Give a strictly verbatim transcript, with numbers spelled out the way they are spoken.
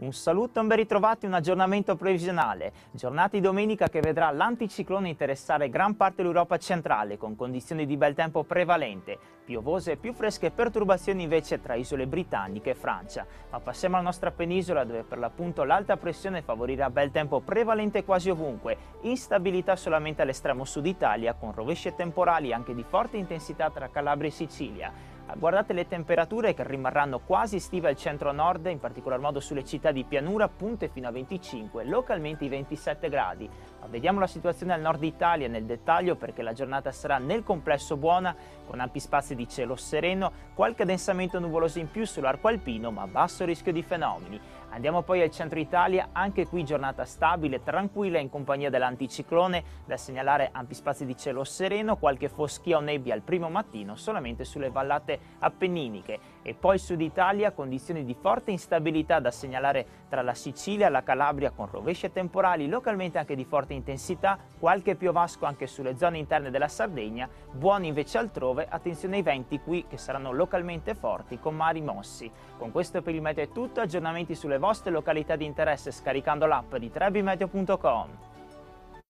Un saluto e un ben ritrovati, un aggiornamento previsionale. Giornata di domenica che vedrà l'anticiclone interessare gran parte dell'Europa centrale con condizioni di bel tempo prevalente, piovose e più fresche perturbazioni invece tra isole britanniche e Francia. Ma passiamo alla nostra penisola dove per l'appunto l'alta pressione favorirà bel tempo prevalente quasi ovunque, instabilità solamente all'estremo sud Italia con rovesci temporali anche di forte intensità tra Calabria e Sicilia. Guardate le temperature che rimarranno quasi estive al centro-nord, in particolar modo sulle città di pianura, punte fino a venticinque, localmente i ventisette gradi. Ma vediamo la situazione al nord Italia nel dettaglio perché la giornata sarà nel complesso buona, con ampi spazi di cielo sereno, qualche addensamento nuvoloso in più sull'arco alpino, ma basso rischio di fenomeni. Andiamo poi al centro Italia, anche qui giornata stabile, tranquilla in compagnia dell'anticiclone, da segnalare ampi spazi di cielo sereno, qualche foschia o nebbia al primo mattino solamente sulle vallate appenniniche. E poi sud Italia, condizioni di forte instabilità da segnalare tra la Sicilia e la Calabria con rovesci temporali, localmente anche di forte intensità, qualche piovasco anche sulle zone interne della Sardegna, buoni invece altrove, attenzione ai venti qui che saranno localmente forti con mari mossi. Con questo per il meteo è tutto, aggiornamenti sulle vostre località di interesse scaricando l'app di trebimeteo punto com.